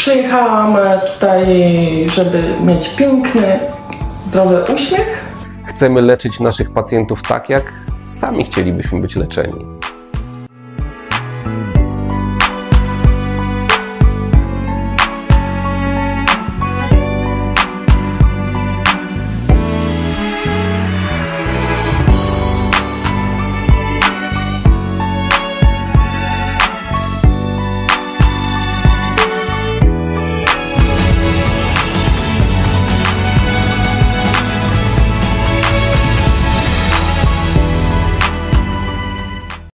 Przyjechałam tutaj, żeby mieć piękny, zdrowy uśmiech. Chcemy leczyć naszych pacjentów tak, jak sami chcielibyśmy być leczeni.